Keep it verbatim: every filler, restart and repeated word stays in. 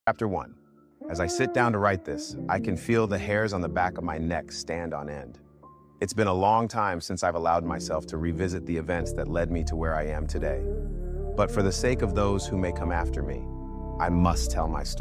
Chapter one. As I sit down to write this, I can feel the hairs on the back of my neck stand on end. It's been a long time since I've allowed myself to revisit the events that led me to where I am today. But for the sake of those who may come after me, I must tell my story.